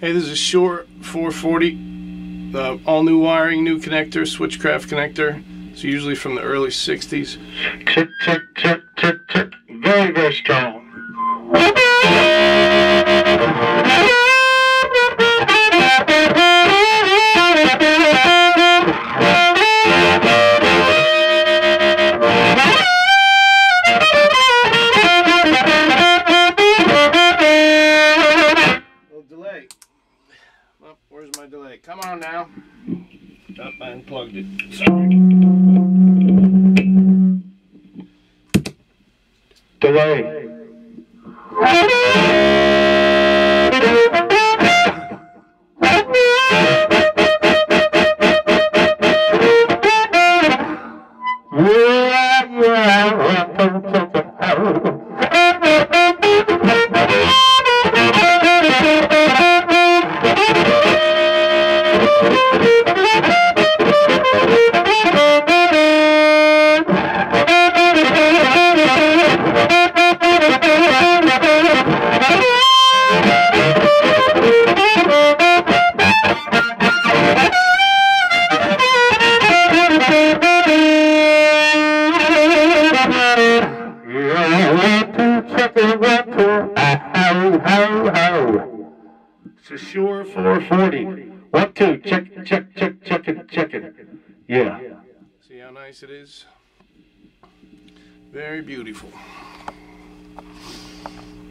Hey, this is Shure 440, all new wiring, new connector, switchcraft connector. It's usually from the early 60s. Tick, tick, tick, tick, tick. Very, very strong. Delay. Oh, where's my delay? Come on now. Oh, I unplugged it. Sorry. Delay. It's a Shure 440. 1, 2, check it, check it. Yeah. See how nice it is? Very beautiful.